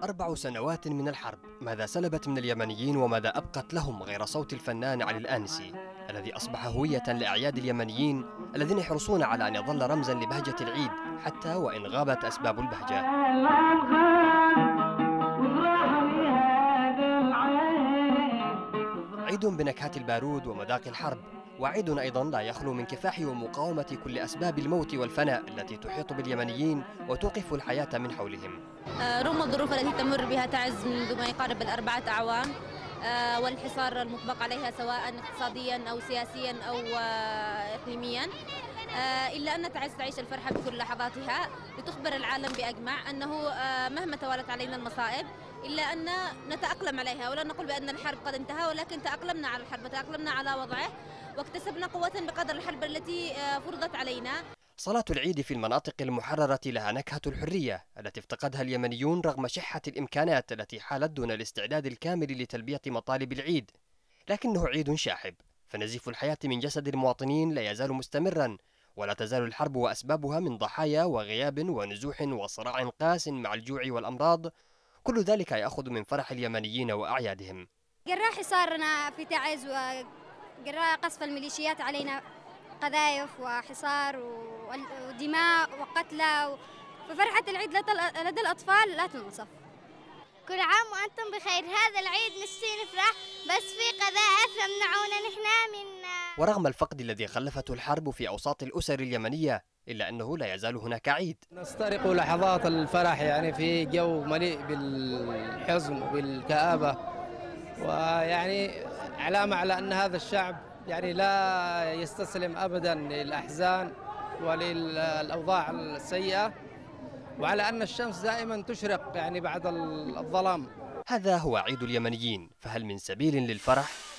4 سنوات من الحرب، ماذا سلبت من اليمنيين وماذا أبقت لهم غير صوت الفنان علي الآنسي الذي أصبح هوية لأعياد اليمنيين الذين يحرصون على أن يظل رمزا لبهجة العيد حتى وإن غابت أسباب البهجة. عيد بنكهات البارود ومذاق الحرب، وعيد أيضا لا يخلو من كفاح ومقاومة كل أسباب الموت والفناء التي تحيط باليمنيين وتوقف الحياة من حولهم. رغم الظروف التي تمر بها تعز منذ ما يقارب 4 أعوام والحصار المطبق عليها سواء اقتصاديا أو سياسيا أو إقليميا، إلا أن تعز تعيش الفرحة بكل لحظاتها لتخبر العالم بأجمع أنه مهما توالت علينا المصائب إلا أن نتأقلم عليها، ولا نقول بأن الحرب قد انتهى، ولكن تأقلمنا على الحرب، تأقلمنا على وضعه واكتسبنا قوة بقدر الحرب التي فرضت علينا. صلاة العيد في المناطق المحررة لها نكهة الحرية التي افتقدها اليمنيون رغم شحة الإمكانات التي حالت دون الاستعداد الكامل لتلبية مطالب العيد، لكنه عيد شاحب، فنزيف الحياة من جسد المواطنين لا يزال مستمرا، ولا تزال الحرب وأسبابها من ضحايا وغياب ونزوح وصراع قاس مع الجوع والأمراض، كل ذلك يأخذ من فرح اليمنيين وأعيادهم. جراء حصارنا في تعز وجراء قصف الميليشيات علينا قذائف وحصار ودماء وقتلى، ففرحة العيد لدى الأطفال لا تنصف. كل عام وأنتم بخير. هذا العيد نشتي نفرح بس في قذائف يمنعونا نحن من. ورغم الفقد الذي خلفته الحرب في أوساط الأسر اليمنية إلا أنه لا يزال هناك عيد. نسترق لحظات الفرح يعني في جو مليء بالحزن وبالكآبة، ويعني علامة على أن هذا الشعب يعني لا يستسلم أبدا للأحزان وللأوضاع السيئة، وعلى أن الشمس دائما تشرق يعني بعد الظلام. هذا هو عيد اليمنيين، فهل من سبيل للفرح؟